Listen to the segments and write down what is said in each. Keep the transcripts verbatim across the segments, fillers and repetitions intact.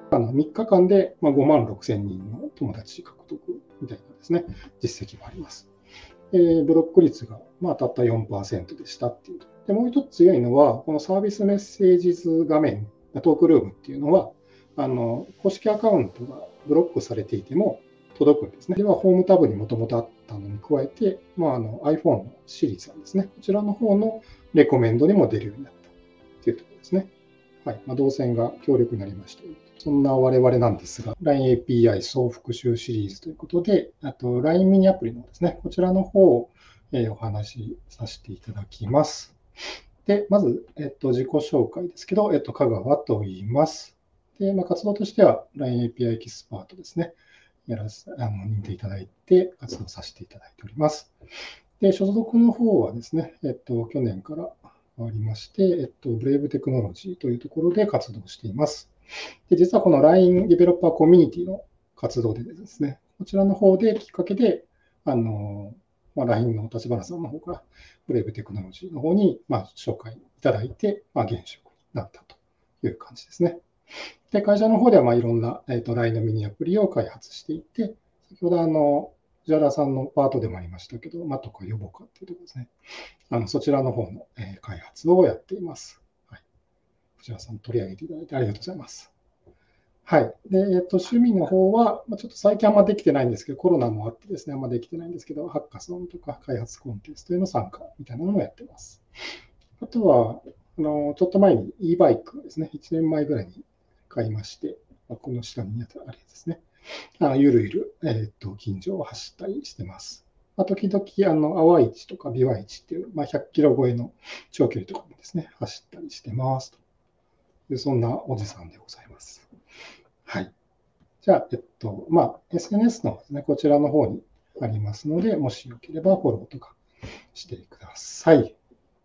あのみっかかんでごまんろくせんにんの友達獲得みたいなですね、実績もあります。えー、ブロック率がまあたった よんパーセント でしたっていう。で、もう一つ強いのは、このサービスメッセージ図画面、トークルームっていうのは、あの公式アカウントがブロックされていても届くんですね。では、ホームタブにもともとあったのに加えて、まあ、あの iPhone のシリーズなんですね。こちらの方のレコメンドにも出るようになったというところですね。はい。まあ、動線が強力になりました。そんな我々なんですが、ラインエーピーアイ 総復習シリーズということで、あと ライン ミニアプリのですね、こちらの方を、えー、お話しさせていただきます。で、まず、えっと、自己紹介ですけど、えっと、香川と言います。で、まあ、活動としては ラインエーピーアイ エキスパートですね。やらせ、あの、認定いただいて活動させていただいております。で、所属の方はですね、えっと、去年からありまして、えっと、ブレイブテクノロジーというところで活動しています。で、実はこの ライン ディベロッパーコミュニティの活動でですね、こちらの方できっかけで、あの、まあ、ライン の立花さんの方からブレイブテクノロジーの方に、まあ、紹介いただいて、まあ、現職になったという感じですね。で、会社の方では、まあ、いろんな、えっと、ライン のミニアプリを開発していて、先ほど、あの、藤原さんのパートでもありましたけど、まあ、とか予防かっていうところですね。あの、そちらの方の、えー、開発をやっています。はい。藤原さん取り上げていただいてありがとうございます。はい。で、えっと、趣味の方は、まあ、ちょっと最近あんまできてないんですけど、コロナもあってですね、あんまできてないんですけど、ハッカソンとか開発コンテストへの参加みたいなのもやってます。あとは、あの、ちょっと前に e バイクですね、いちねんまえぐらいに買いまして、まあ、この下にあるやつですね。あのゆるゆる、えっと、近所を走ったりしてます。まあ、時々、あの、淡市とか美和市っていう、まあ、ひゃっキロ超えの長距離とかもですね、走ったりしてますという、そんなおじさんでございます。はい。じゃあ、えっと、まあ、エスエヌエス の方ですね、こちらの方にありますので、もしよければフォローとかしてください。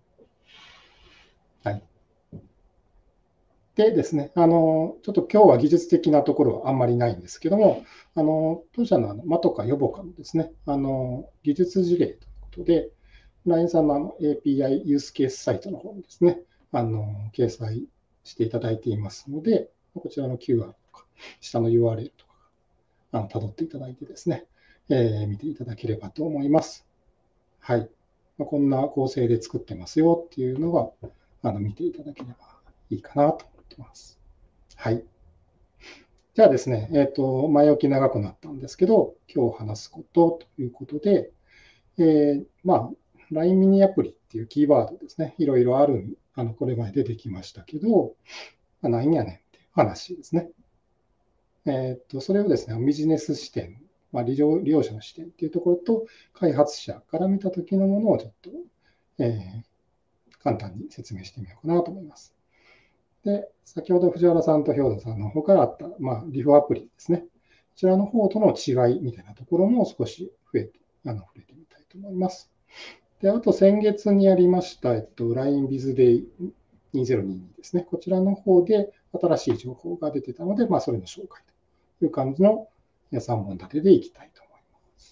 はい。でですね、あの、ちょっと今日は技術的なところはあんまりないんですけども、あの、当社のあの、マトカヨボカのですね、あの、技術事例ということで、ライン さんのあの エーピーアイ ユースケースサイトの方にですね、あの、掲載していただいていますので、こちらの キューアール とか、下の ユーアールエル とか、あの、辿っていただいてですね、えー、見ていただければと思います。はい。まあ、こんな構成で作ってますよっていうのが、あの、見ていただければいいかなと思ってます。はい。じゃあですね、えっと、前置き長くなったんですけど、今日話すことということで、えー、まあ、ライン ミニアプリっていうキーワードですね、いろいろある、あの、これまで出てきましたけど、まあ、何やねんっていう話ですね。えっと、それをですね、ビジネス視点、まあ、利用利用者の視点っていうところと、開発者から見たときのものをちょっと、えー、簡単に説明してみようかなと思います。で、先ほど藤原さんと兵頭さんの方からあった、まあ、リフアプリですね。こちらの方との違いみたいなところも少し増えて、あの、触れてみたいと思います。で、あと先月にやりました、えっと、ライン BizDay にせんにじゅうにですね。こちらの方で新しい情報が出てたので、まあ、それの紹介という感じのさんぼん立てでいきたいと思います。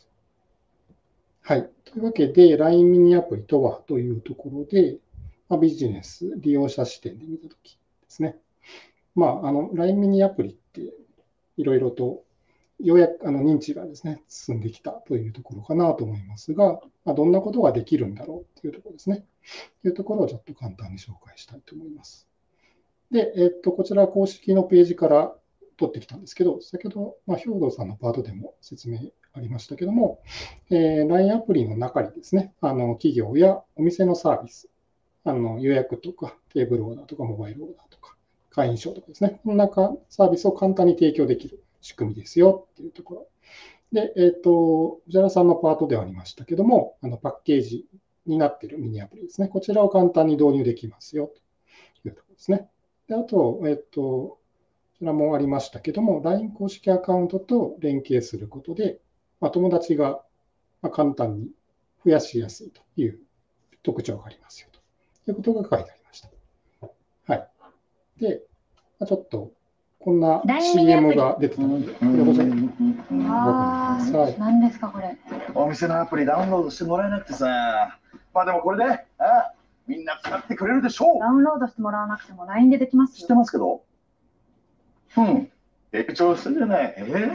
はい。というわけで、ライン ミニアプリとはというところで、まあ、ビジネス、利用者視点で見たときですね。まあ、あの、ライン ミニアプリっていろいろと、ようやくあの認知がですね、進んできたというところかなと思いますが、まあ、どんなことができるんだろうというところですね。というところをちょっと簡単に紹介したいと思います。で、えっと、こちら公式のページから取ってきたんですけど、先ほど、まあ、兵頭さんのパートでも説明ありましたけども、えー、ライン アプリの中にですね、あの企業やお店のサービス、あの予約とかテーブルオーダーとかモバイルオーダーとか、会員証とかですね、こんなサービスを簡単に提供できる仕組みですよっていうところ。で、えっ、ー、と、藤原さんのパートではありましたけども、あのパッケージになっているミニアプリですね。こちらを簡単に導入できますよというところですね。で、あと、えっ、ー、と、こちらもありましたけども、ライン 公式アカウントと連携することで、まあ、友達が簡単に増やしやすいという特徴がありますよということが書いてありました。はい。で、ちょっと、こんな シーエム が出てたので、これご覧ください。 何ですか、これ。 お店のアプリダウンロードしてもらえなくてさ。まあでもこれで、あみんな使ってくれるでしょう。 ダウンロードしてもらわなくても ライン でできますよ。 知ってますけど。うん。 成長したじゃない。えー、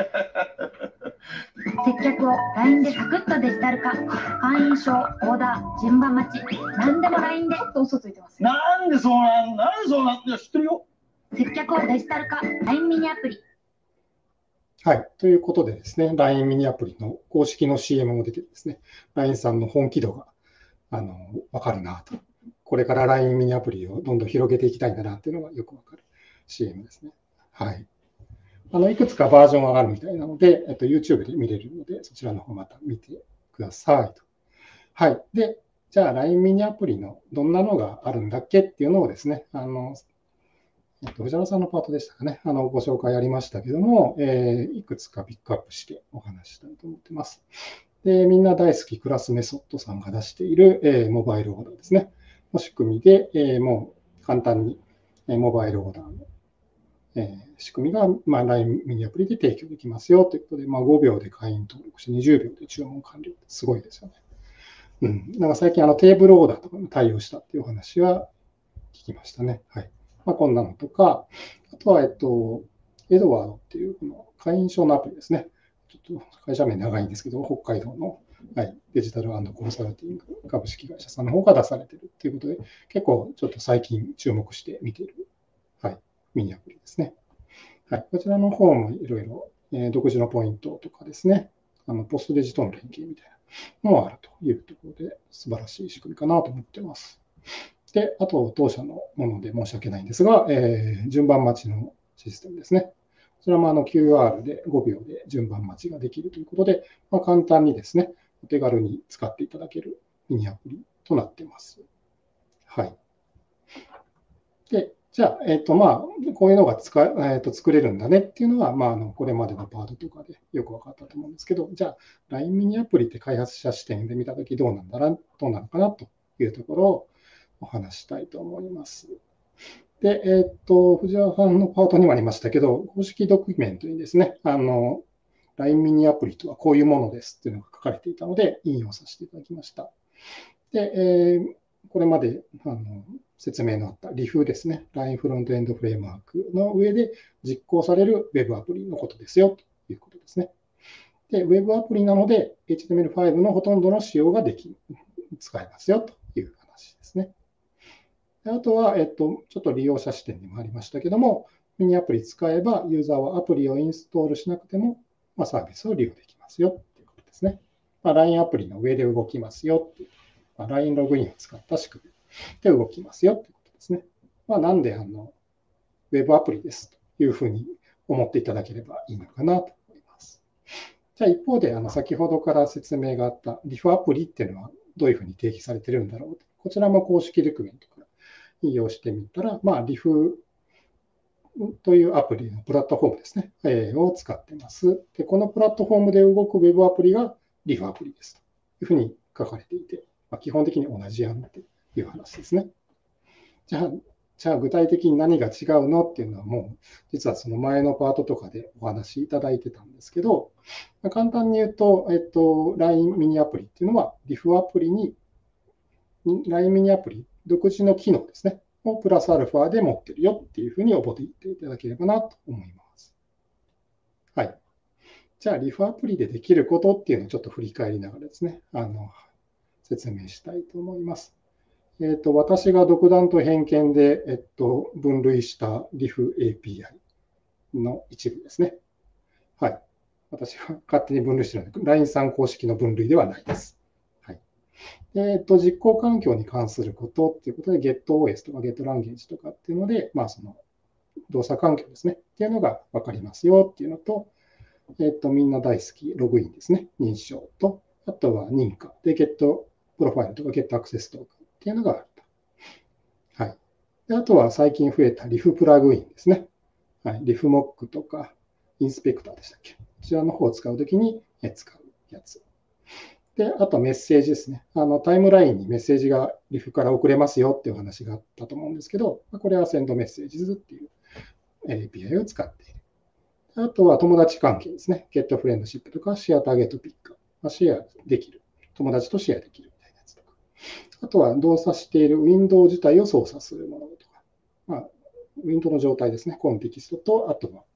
接客を ライン でサクッとデジタル化。会員証、オーダー、順番待ち。何でも ライン でと嘘ついてますよ。 なんでそうなんなんでそうなんいや知ってるよ。 接客をデジタル化。ライン ミニアプリ。 はい。ということでですね、ライン ミニアプリの公式の シーエム も出てですね、ライン さんの本気度が、あの、わかるなと。これから ライン ミニアプリをどんどん広げていきたいんだなっていうのがよくわかる シーエム ですね。はい。あの、いくつかバージョンがあるみたいなので、えっと、YouTube で見れるので、そちらの方また見てくださいと。はい。で、じゃあ ライン ミニアプリのどんなのがあるんだっけっていうのをですね、あの、えっと、藤原さんのパートでしたかね、あの、ご紹介ありましたけども、えーいくつかピックアップしてお話ししたいと思っています。で、みんな大好きクラスメソッドさんが出している、えーモバイルオーダーですね、の仕組みで、えーもう簡単に、えーモバイルオーダーの、えー仕組みが、まあ、ライン ミニアプリで提供できますよということで、まあ、ごびょうで会員登録してにじゅうびょうで注文完了。すごいですよね。うん。なんか最近あのテーブルオーダーとかに対応したっていうお話は聞きましたね。はい。まあ、こんなのとか、あとは、えっと、エドワードっていうこの会員証のアプリですね。ちょっと会社名長いんですけど、北海道の、はい、デジタルコンサルティング株式会社さんの方が出されているということで、結構ちょっと最近注目して見ている、はい、ミニアプリですね。はい、こちらの方もいろいろ、えー独自のポイントとかですね、あのポストデジとの連携みたいなのもあるというところで、素晴らしい仕組みかなと思っています。で、あと、当社のもので申し訳ないんですが、えー順番待ちのシステムですね。こちらもあの キューアール でごびょうで順番待ちができるということで、まあ、簡単にですね、お手軽に使っていただけるミニアプリとなっています。はい。で、じゃあ、えっ、と、まあ、こういうのが使え、えーと作れるんだねっていうのは、まあ、あのこれまでのパートとかでよく分かったと思うんですけど、じゃあ、ライン ミニアプリって開発者視点で見たときどうなんだな、どうなのかなというところをお話したいと思います。で、えっ、と、藤原さんのパートにもありましたけど、公式ドキュメントにですね、あの、ライン ミニアプリとはこういうものですっていうのが書かれていたので、引用させていただきました。で、えーこれまであの説明のあったリフですね、ライン フロントエンドフレームワークの上で実行される Web アプリのことですよということですね。で、Web アプリなので エイチティーエムエルファイブ のほとんどの仕様ができ使えますよという話ですね。あとは、えっと、ちょっと利用者視点にもありましたけども、ミニアプリ使えばユーザーはアプリをインストールしなくても、まあ、サービスを利用できますよということですね。まあ、ライン アプリの上で動きますよっていう、まあ、ライン ログインを使った仕組みで動きますよということですね。まあ、なんであの、ウェブアプリですというふうに思っていただければいいのかなと思います。じゃあ一方で、あの先ほどから説明があったリフアプリっていうのはどういうふうに定義されているんだろうと。こちらも公式ドキュメントから引用してみたら、まあ、リフというアプリのプラットフォームですね、えーを使っています。で、このプラットフォームで動くウェブアプリがリフアプリですというふうに書かれていて、まあ、基本的に同じやんという話ですね。じゃあ、じゃあ具体的に何が違うのっていうのはもう、実はその前のパートとかでお話しいただいてたんですけど、まあ、簡単に言うと、えっと、ライン ミニアプリっていうのは、リフアプリに、ライン ミニアプリ独自の機能ですね、をプラスアルファで持ってるよっていうふうに覚えていただければなと思います。はい。じゃあ、リフアプリでできることっていうのをちょっと振り返りながらですね、あの、説明したいと思います。えっと、私が独断と偏見で、えっと、分類したリフ エーピーアイ の一部ですね。はい。私が勝手に分類しているので、ライン さん公式の分類ではないです。はい。えっと、実行環境に関することっていうことで、GetOS とか GetLanguage とかっていうので、まあ、その動作環境ですね。っていうのが分かりますよっていうのと、えっと、みんな大好きログインですね。認証と、あとは認可で Get プロファイルとか Get Access トークンっていうのがあると。はい。であとは最近増えたリフプラグインですね。はい。リフモックとかインスペクターでしたっけ。こちらの方を使うときに使うやつ。で、あとメッセージですね。あのタイムラインにメッセージがリフから送れますよっていう話があったと思うんですけど、これはセンドメッセージズっていう エーピーアイ を使っている。あとは友達関係ですね。ゲットフレンドシップとかシェアターゲットピック。シェアできる。友達とシェアできるみたいなやつとか。あとは動作しているウィンドウ自体を操作するものとか。まあ、ウィンドウの状態ですね。コンテキストと、あとは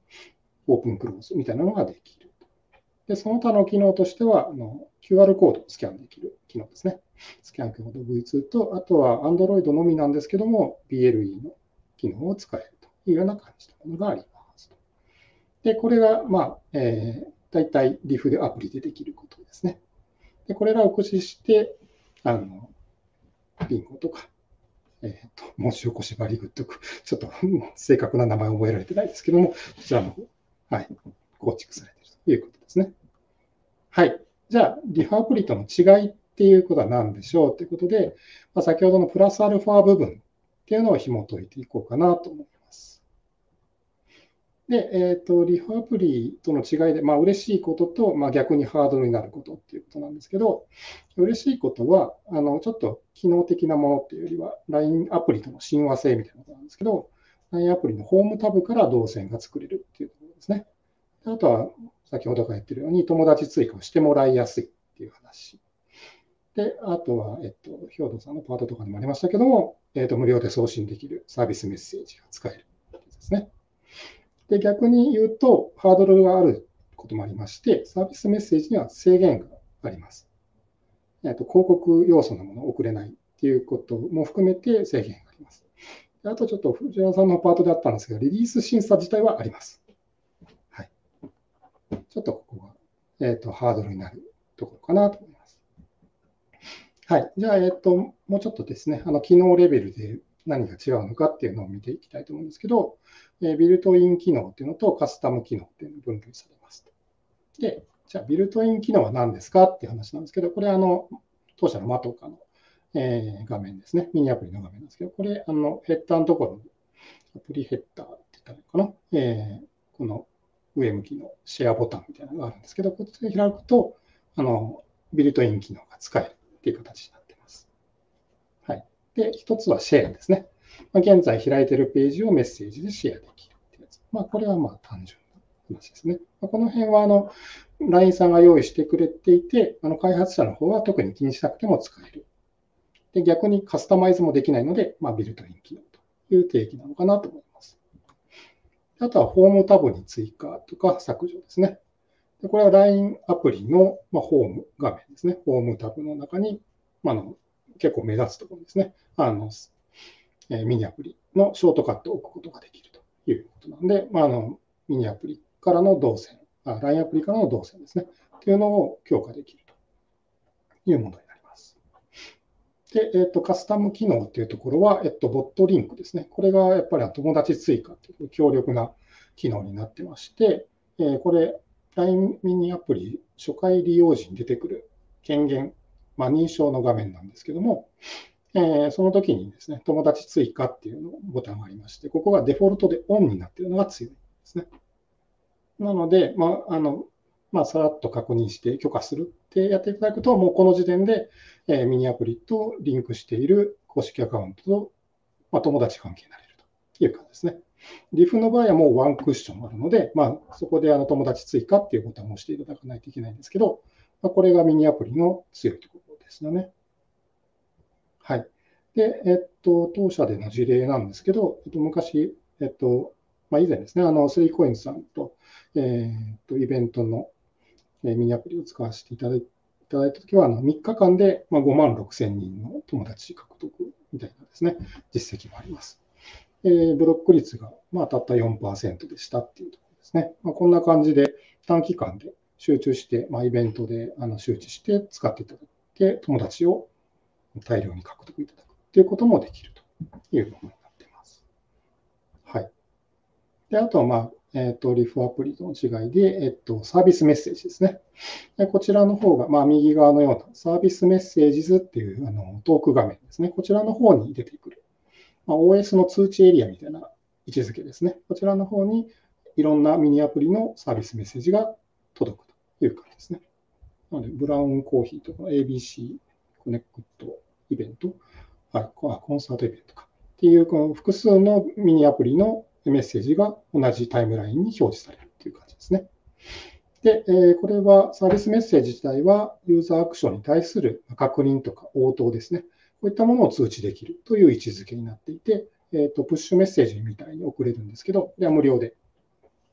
オープンクローズみたいなのができる。で、その他の機能としては、あの キューアール コードをスキャンできる機能ですね。スキャンコード ブイツー と、あとは Android のみなんですけども、ビーエルイー の機能を使えるというような感じのものがあります。で、これが、まあ、えー、大体リフでアプリでできることですね。で、これらを駆使して、あの、ビンゴとか、えっと、文字起こしバリグッド、ちょっと正確な名前を覚えられてないですけども、こちらの方、はい、構築されているということですね。はい。じゃあ、リフアプリとの違いっていうことは何でしょうということで、まあ、先ほどのプラスアルファ部分っていうのを紐解いていこうかなと思います。で、えっと、リフアプリとの違いで、まあ、嬉しいことと、まあ、逆にハードルになることっていうことなんですけど、嬉しいことは、あの、ちょっと機能的なものっていうよりは、ライン アプリとの親和性みたいなことなんですけど、ライン アプリのホームタブから動線が作れるっていうところですね。あとは、先ほどから言ってるように、友達追加をしてもらいやすいっていう話。で、あとは、えっと、兵頭さんのパートとかにもありましたけども、えっと、無料で送信できるサービスメッセージが使えるですね。で、逆に言うと、ハードルがあることもありまして、サービスメッセージには制限があります。えっと、広告要素のものを送れないっていうことも含めて制限があります。あとちょっと藤原さんのパートであったんですけど、リリース審査自体はあります。はい。ちょっとここが、えっと、ハードルになるところかなと思います。はい。じゃあ、えっと、もうちょっとですね、あの、機能レベルで何が違うのかっていうのを見ていきたいと思うんですけど、えービルトイン機能っていうのとカスタム機能っていうのが分類されます。で、じゃあ、ビルトイン機能は何ですかっていう話なんですけど、これ、あの、当社のマトカの、えー画面ですね。ミニアプリの画面なんですけど、これ、あの、ヘッダーのところに、アプリヘッダーって言ったらいいかな。えーこの上向きのシェアボタンみたいなのがあるんですけど、こっちで開くと、あの、ビルトイン機能が使えるっていう形になっています。はい。で、一つはシェアですね。まあ、現在開いているページをメッセージでシェアできるっていうやつ。まあ、これはまあ単純な話ですね。まあ、この辺は、あの、ライン さんが用意してくれていて、あの、開発者の方は特に気にしなくても使える。で、逆にカスタマイズもできないので、まあ、ビルトイン機能という定義なのかなと思います。あとは、ホームタブに追加とか削除ですね。でこれは ライン アプリの、まあ、ホーム画面ですね。ホームタブの中に、まあ、の結構目立つところですね。あの、えーミニアプリのショートカットを置くことができるということなんで、まあ、あのミニアプリからの動線、あ ライン アプリからの動線ですね。というのを強化できるというものになります。で、えっと、カスタム機能というところは、えっと、ボットリンクですね。これがやっぱり友達追加という強力な機能になってまして、えーこれ、ライン ミニアプリ初回利用時に出てくる権限、まあ、認証の画面なんですけども、えーその時にですね、友達追加っていうのボタンがありまして、ここがデフォルトでオンになっているのが強いですね。なので、まあ、あの、まあ、さらっと確認して許可するってやっていただくと、もうこの時点で、えーミニアプリとリンクしている公式アカウントと、まあ、友達関係になれるという感じですね。リフの場合はもうワンクッションあるので、まあ、そこであの友達追加っていうボタンを押していただかないといけないんですけど、まあ、これがミニアプリの強いところですよね。はい。で、えっと、当社での事例なんですけど、えっと、昔、えっと、まあ、以前ですね、あの、スリーコインズさんと、えーっと、イベントのえーミニアプリを使わせていただいいただいたときは、あのみっかかんでまあごまんろくせんにんの友達獲得みたいなですね、実績もあります。えーブロック率がまあたった よんパーセント でしたっていうところですね。まあ、こんな感じで短期間で集中して、まあ、イベントであの周知して使っていただいて、友達を大量に獲得いただくということもできるというものになっています。はい。で、あとは、まあ、えっと、リフアプリとの違いで、えっと、サービスメッセージですね。でこちらの方が、まあ、右側のようなサービスメッセージズっていうあのトーク画面ですね。こちらの方に出てくる。まあ、オーエス の通知エリアみたいな位置づけですね。こちらの方にいろんなミニアプリのサービスメッセージが届くという感じですね。なので、ブラウンコーヒーとか エービーシー コネクトイベント、はい、コンサートイベントかっていうこの複数のミニアプリのメッセージが同じタイムラインに表示されるという感じですね。で、えーこれはサービスメッセージ自体はユーザーアクションに対する確認とか応答ですね。こういったものを通知できるという位置づけになっていて、えーと、プッシュメッセージみたいに送れるんですけど、これは無料で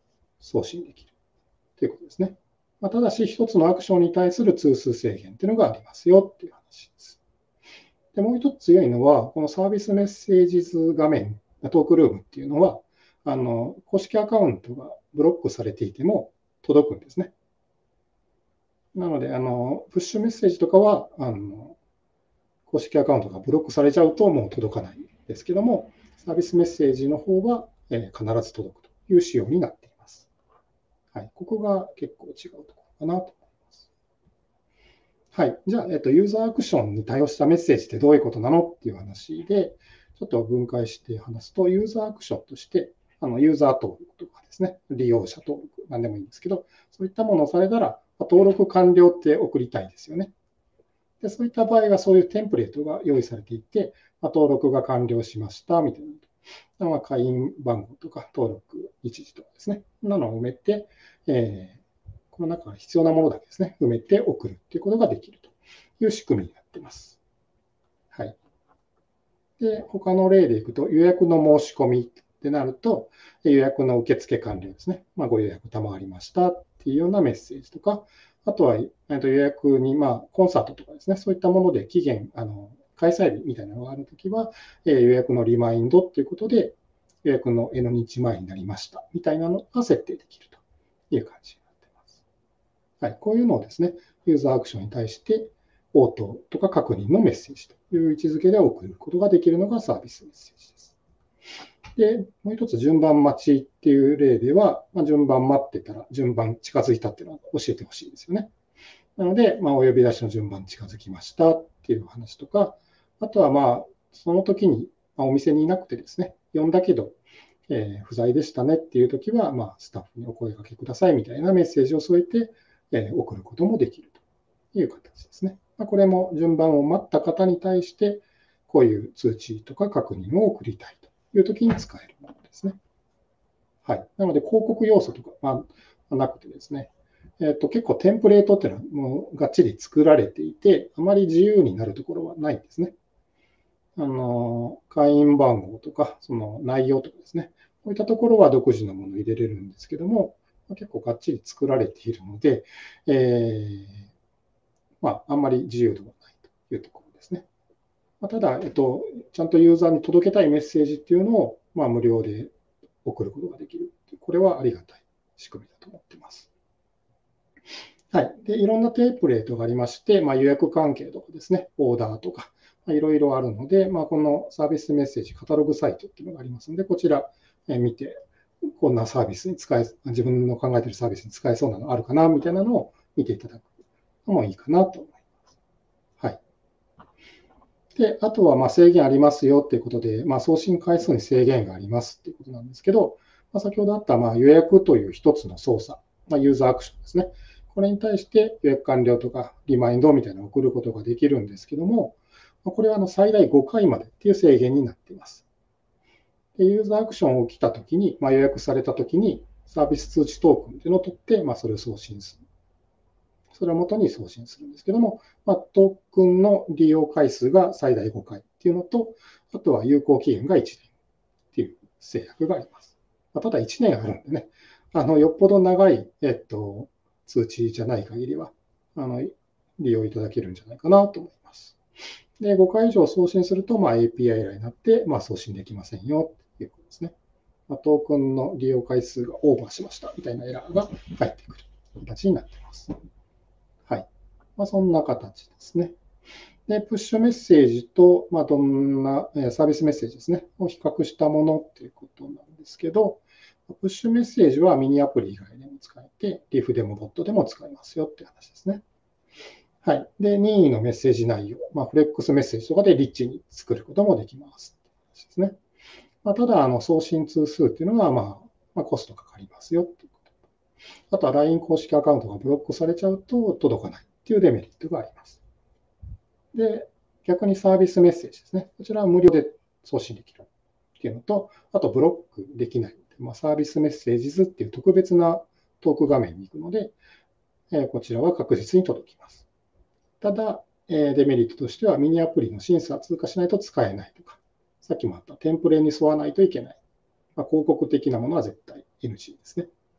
送信できるということですね。まあ、ただし、一つのアクションに対する通数制限というのがありますよという話です。で、もう一つ強いのは、このサービスメッセージ図画面、トークルームっていうのは、あの公式アカウントがブロックされていても届くんですね。なので、あのプッシュメッセージとかはあの、公式アカウントがブロックされちゃうともう届かないんですけども、サービスメッセージの方は、えー、必ず届くという仕様になっています。はい、ここが結構違うところかなと思います。はい、じゃあ、えっと、ユーザーアクションに対応したメッセージってどういうことなのっていう話で、ちょっと分解して話すと、ユーザーアクションとして、あのユーザー登録とかですね、利用者登録、なんでもいいんですけど、そういったものをされたら、登録完了って送りたいですよね。でそういった場合は、そういうテンプレートが用意されていて、登録が完了しましたみたいな、まあ、会員番号とか登録日時とかですね、なのを埋めて、えー、この中から必要なものだけですね、埋めて送るということができるという仕組みになっています。はい。で、他の例でいくと、予約の申し込みってなると、予約の受付完了ですね。まあ、ご予約賜りましたっていうようなメッセージとか、あとは予約に、まあ、コンサートとかですね、そういったもので期限、あの開催日みたいなのがあるときは、予約のリマインドということで、予約の N 日前になりましたみたいなのが設定できるという感じになっています。はい、こういうのをですね、ユーザーアクションに対して応答とか確認のメッセージという位置づけで送ることができるのがサービスメッセージです。で、もう一つ順番待ちっていう例では、まあ、順番待ってたら順番近づいたっていうのを教えてほしいですよね。なので、まあ、お呼び出しの順番近づきましたっていう話とか、あとはまあ、その時にお店にいなくてですね、呼んだけど、えー、不在でしたねっていう時は、まあ、スタッフにお声掛けくださいみたいなメッセージを添えて、えー、送ることもできるという形ですね。まあ、これも順番を待った方に対して、こういう通知とか確認を送りたいという時に使えるものですね。はい。なので、広告要素とか、まあ、なくてですね、えーと、結構テンプレートっていうのはもうがっちり作られていて、あまり自由になるところはないんですね。あの会員番号とか、その内容とかですね、こういったところは独自のものを入れれるんですけども、結構がっちり作られているので、えーまあ、あんまり自由度がないというところですね。まあ、ただ、えっと、ちゃんとユーザーに届けたいメッセージっていうのを、まあ、無料で送ることができる。これはありがたい仕組みだと思っています。はい。で、いろんなテンプレートがありまして、まあ、予約関係とかですね、オーダーとか、まあ、いろいろあるので、まあ、このサービスメッセージカタログサイトっていうのがありますので、こちら見て、こんなサービスに使え、自分の考えているサービスに使えそうなのあるかな、みたいなのを見ていただくのもいいかなと思います。はい。で、あとはまあ制限ありますよということで、まあ、送信回数に制限がありますということなんですけど、まあ、先ほどあったまあ予約という一つの操作、まあ、ユーザーアクションですね。これに対して予約完了とかリマインドみたいなのを送ることができるんですけども、これはあの最大ごかいまでっていう制限になっています。でユーザーアクションを来たときに、まあ、予約されたときにサービス通知トークンというのを取って、まあ、それを送信する。それを元に送信するんですけども、まあ、トークンの利用回数が最大ごかいっていうのと、あとは有効期限がいちねんっていう制約があります。まあ、ただいちねんあるんでね、あのよっぽど長い、えっと、通知じゃない限りは、あの利用いただけるんじゃないかなと思います。で、ごかい以上送信すると、まあ、エーピーアイ エラーになって、まあ、送信できませんよということですね。まあ、トークンの利用回数がオーバーしましたみたいなエラーが返ってくる形になっています。はい。まあ、そんな形ですね。で、プッシュメッセージと、まあ、どんなサービスメッセージですね、を比較したものっていうことなんですけど、プッシュメッセージはミニアプリ以外でも使えて、リフでもボットでも使えますよっていう話ですね。はい。で、任意のメッセージ内容、まあ、フレックスメッセージとかでリッチに作ることもできますっていう話ですね。まあ、ただ、あの送信通数っていうのは、まあ、まあ、コストかかりますよっていうこと。あとは ライン 公式アカウントがブロックされちゃうと届かないっていうデメリットがあります。で、逆にサービスメッセージですね。こちらは無料で送信できるっていうのと、あとブロックできない。まあ、サービスメッセージズっていう特別なトーク画面に行くので、えー、こちらは確実に届きます。ただ、えー、デメリットとしてはミニアプリの審査を通過しないと使えないとか、さっきもあったテンプレに沿わないといけない。まあ、広告的なものは絶対 エヌジー ですね。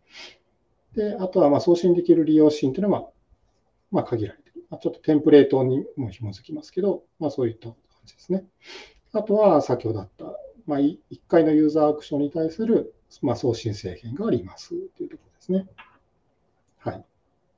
で、あとはまあ送信できる利用シーンというのはまあ限られている。まあ、ちょっとテンプレートにも紐づきますけど、まあそういった感じですね。あとは先ほどあった、まあ、いっかいのユーザーアクションに対する、まあ、送信制限がありますというところですね。はい。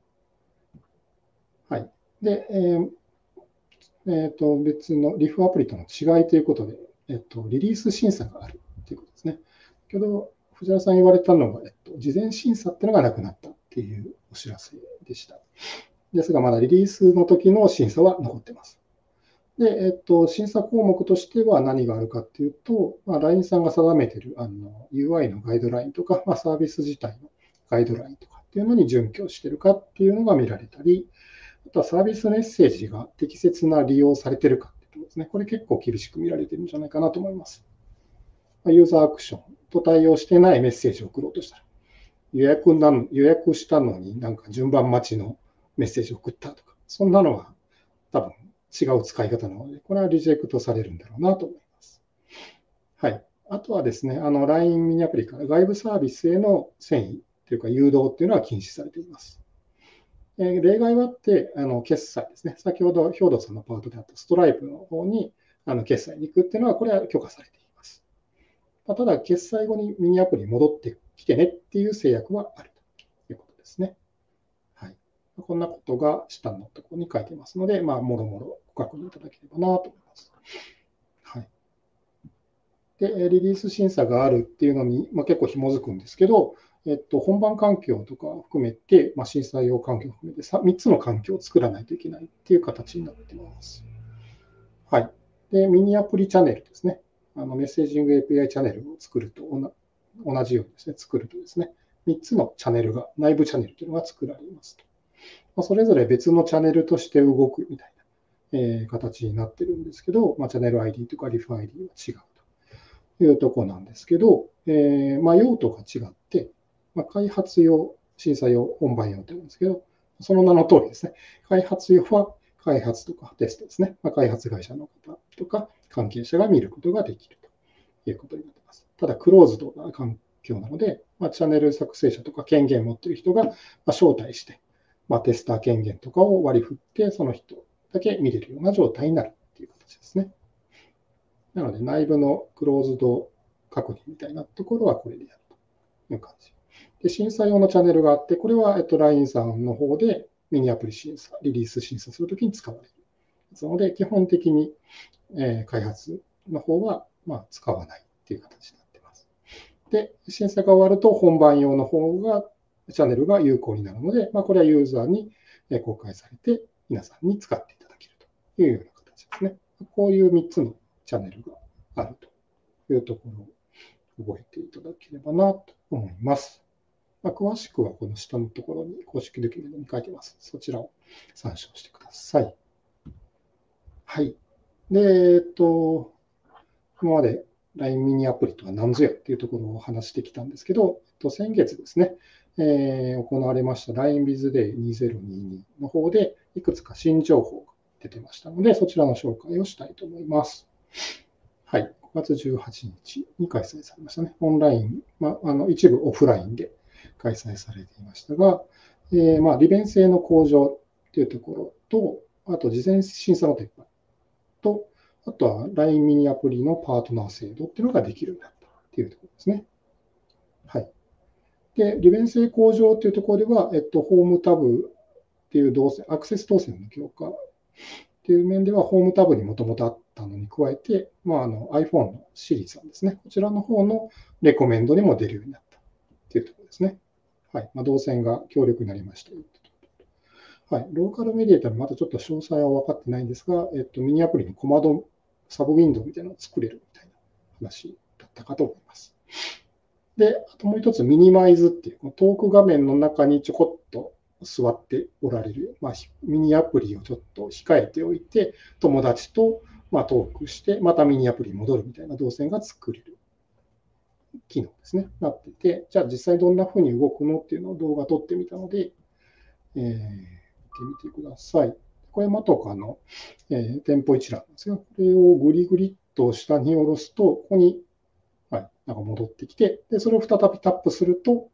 はい。で、えーえー、と別のリフアプリとの違いということで、えっと、リリース審査があるということですね。先ほど藤原さん言われたのが、えっと、事前審査っていうのがなくなったっていうお知らせでした。ですが、まだリリースの時の審査は残っています。で、えっと、審査項目としては何があるかっていうと、まあ、ライン さんが定めているあの ユーアイ のガイドラインとか、まあ、サービス自体のガイドラインとかっていうのに準拠しているかっていうのが見られたり、あとはサービスメッセージが適切な利用されているかっていうところですね。これ結構厳しく見られているんじゃないかなと思います。ユーザーアクションと対応してないメッセージを送ろうとしたら、予約なの予約したのになんか順番待ちのメッセージを送ったとか、そんなのは多分違う使い方なので、これはリジェクトされるんだろうなと思います。はい。あとはですね、あの ライン ミニアプリから外部サービスへの遷移というか誘導っていうのは禁止されています。えー、例外はあって、あの決済ですね。先ほど兵頭さんのパートであったストライプの方にあの決済に行くっていうのは、これは許可されています。ただ、決済後にミニアプリに戻ってきてねっていう制約はあるということですね。はい。こんなことが下のところに書いていますので、まあ、もろもろご確認いただければなと思います。はい。で、リリース審査があるっていうのに、まあ、結構紐づくんですけど、えっと、本番環境とかを含めて、まあ、審査用環境を含めてみっつの環境を作らないといけないっていう形になっています。はい。で、ミニアプリチャンネルですね。あのメッセージング エーピーアイ チャンネルを作ると、同じようにですね、作るとですね、みっつのチャンネルが、内部チャンネルというのが作られますと。まあ、それぞれ別のチャンネルとして動くみたいな、えー、形になってるんですけど、まあ、チャンネル アイディー とかリフ アイディー は違うというところなんですけど、えーまあ、用途が違って、まあ、開発用、審査用、本番用というんですけど、その名の通りですね、開発用は開発とかテストですね、まあ、開発会社の方とか関係者が見ることができるということになっています。ただ、クローズドな環境なので、まあ、チャンネル作成者とか権限を持っている人が招待して、まあ、テスター権限とかを割り振って、その人だけ見れるような状態になるという形ですね。なので、内部のクローズド確認みたいなところはこれでやるという感じ。で、審査用のチャンネルがあって、これは、えっと、ライン さんの方でミニアプリ審査、リリース審査するときに使われる。ですので、基本的に、えー、開発の方は、まあ、使わないという形になっています。で、審査が終わると、本番用の方が、チャンネルが有効になるので、まあ、これはユーザーに公開されて、皆さんに使っていただけるというような形ですね。こういうみっつのチャンネルがあるというところを覚えていただければなと思います。まあ、詳しくはこの下のところに公式ドキュメントに書いてます。そちらを参照してください。はい。で、えっと、今まで ライン ミニアプリとは何ぞやっていうところを話してきたんですけど、えっと、先月ですね、えー、行われました ライン ビズデーにせんにじゅうに の方で、いくつか新情報が出てましたので、そちらの紹介をしたいと思います。はい。ごがつじゅうはちにちに開催されましたね。オンライン、まあ、あの一部オフラインで開催されていましたが、えー、まあ利便性の向上というところと、あと事前審査の撤廃と、あとは ライン ミニアプリのパートナー制度っていうのができるようになったというところですね。はい。で、利便性向上というところでは、えっと、ホームタブっていう動線、アクセス動線の強化っていう面では、ホームタブにもともとあったのに加えて、まあ、あの iPhone のシリーズさんですね。こちらの方のレコメンドにも出るようになったというところですね。はい。まあ、動線が強力になりましたよ。はい。ローカルメディアというのはまだちょっと詳細は分かってないんですが、えっと、ミニアプリのコマド、サブウィンドウみたいなのを作れるみたいな話だったかと思います。で、あともう一つ、ミニマイズっていう、トーク画面の中にちょこっと座っておられる、まあ、ミニアプリをちょっと控えておいて、友達とまあトークして、またミニアプリに戻るみたいな動線が作れる機能ですね、なってて、じゃあ実際どんな風に動くのっていうのを動画撮ってみたので、えー、見てみてください。これマトカの、えー、店舗一覧なんですが、これをグリグリっと下に下ろすと、ここに、はい、なんか戻ってきて、で、それを再びタップすると、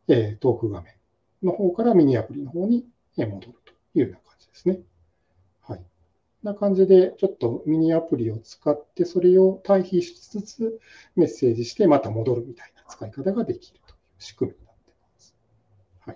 えー、トーク画面の方からミニアプリの方に戻るというような感じですね。はい。こんな感じで、ちょっとミニアプリを使って、それを対比しつつメッセージして、また戻るみたいな使い方ができるという仕組みになっています。はい。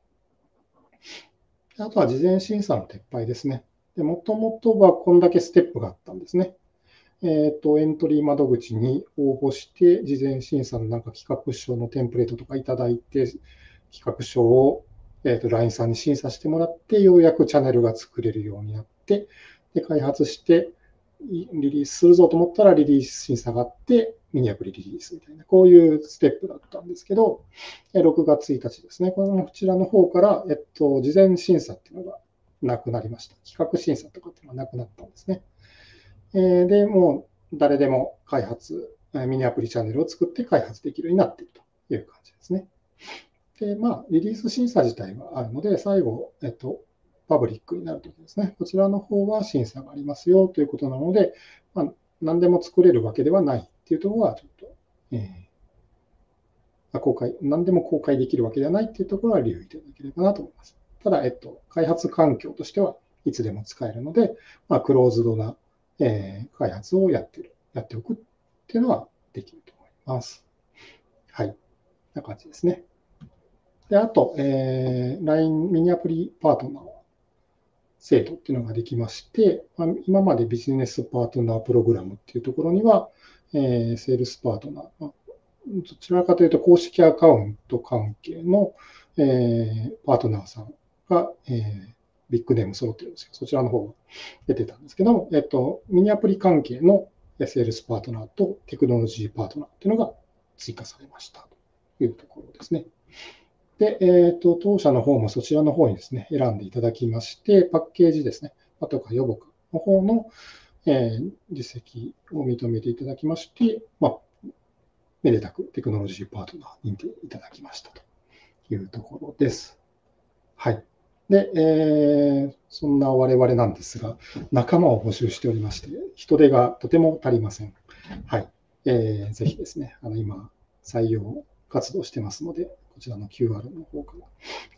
あとは事前審査の撤廃ですね。もともとはこんだけステップがあったんですね。えっと、エントリー窓口に応募して、事前審査のなんか企画書のテンプレートとかいただいて、企画書を、えっと、ライン さんに審査してもらって、ようやくチャンネルが作れるようになって、で、開発して、リリースするぞと思ったらリリース審査があって、ミニアプリリリースみたいな、こういうステップだったんですけど、ろくがつついたちですね、こちらの方から、えっと、事前審査っていうのがなくなりました。企画審査とかっていうのがなくなったんですね。で、もう誰でも開発、ミニアプリチャンネルを作って開発できるようになっているという感じですね。で、まあ、リリース審査自体はあるので、最後、えっと、パブリックになるときですね、こちらの方は審査がありますよということなので、まあ、何でも作れるわけではないっていうところは、ちょっと、えー、公開、何でも公開できるわけではないっていうところは留意いただければなと思います。ただ、えっと、開発環境としてはいつでも使えるので、まあ、クローズドなえー、開発をやってる、やっておくっていうのはできると思います。はい。こんな感じですね。で、あと、えー、ライン ミニアプリパートナー制度っていうのができまして、まあ、今までビジネスパートナープログラムっていうところには、えー、セールスパートナー、まあ、どちらかというと公式アカウント関係の、えー、パートナーさんが、えービッグネーム揃ってるんですけど、そちらの方が出てたんですけども、えっと、ミニアプリ関係のセールスパートナーとテクノロジーパートナーっていうのが追加されましたというところですね。で、えっと、当社の方もそちらの方にですね、選んでいただきまして、パッケージですね、あとか予ボカの方の、えー、実績を認めていただきまして、まあ、めでたくテクノロジーパートナー認定いただきましたというところです。はい。で、えー、そんな我々なんですが、仲間を募集しておりまして、人手がとても足りません。はい。えー、ぜひですね、あの今、採用活動してますので、こちらの キューアール の方から、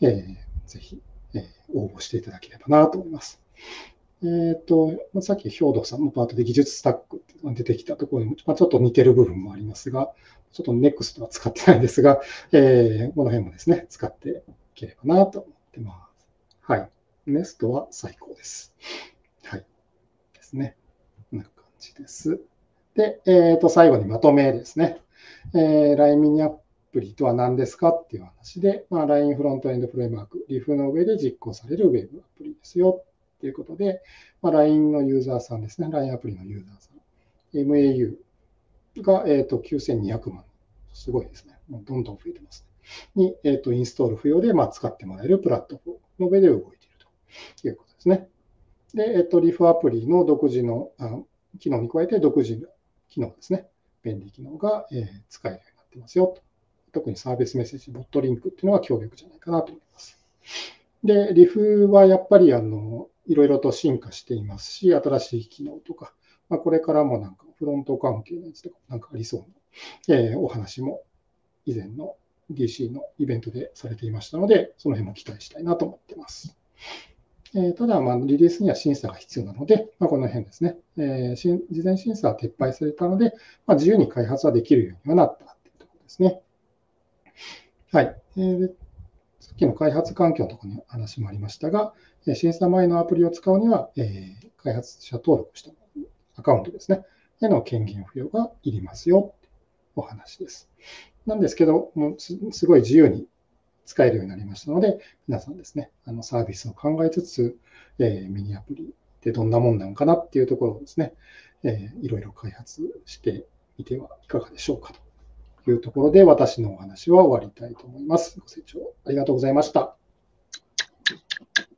えー、ぜひ、えー、応募していただければなと思います。えっと、さっき兵頭さんのパートで技術スタックっていうのが出てきたところにも、まあ、ちょっと似てる部分もありますが、ちょっと ネクスト は使ってないんですが、えー、この辺もですね、使っていければなと思ってます。はい。ネストは最高です。はい。ですね。こんな感じです。で、えっと、最後にまとめですね。えー、ライン ミニアプリとは何ですかっていう話で、まあ、ライン フロントエンドフレームワーク、リフの上で実行されるウェブアプリですよということで、まあ、ライン のユーザーさんですね。ライン アプリのユーザーさん。エムエーユー が、えー、ときゅうせんにひゃくまん。すごいですね。もうどんどん増えてますね。に、えー、とインストール不要で、まあ、使ってもらえるプラットフォームの上で動いているということですね。で、えっと、リフアプリの独自のあ機能に加えて、独自の機能ですね。便利機能が、えー、使えるようになってますよと。特にサービスメッセージ、ボットリンクっていうのは強力じゃないかなと思います。で、リフはやっぱりあのいろいろと進化していますし、新しい機能とか、まあ、これからもなんかフロント関係のやつとかなんかありそうな、えー、お話も以前の ディーシー のイベントでされていましたので、その辺も期待したいなと思っています。えー、ただ、まあ、リリースには審査が必要なので、まあ、この辺ですね、えー、事前審査は撤廃されたので、まあ、自由に開発はできるようにはなったというところですね。はい。えー、さっきの開発環境のところに話もありましたが、審査前のアプリを使うには、えー、開発者登録したアカウントですね、への権限付与がいりますよ、お話です。なんですけど、もう す, すごい自由に使えるようになりましたので、皆さんですね、あのサービスを考えつつ、えー、ミニアプリってどんなもんなのかなっていうところをですね、えー、いろいろ開発してみてはいかがでしょうかというところで、私のお話は終わりたいと思います。ご清聴ありがとうございました。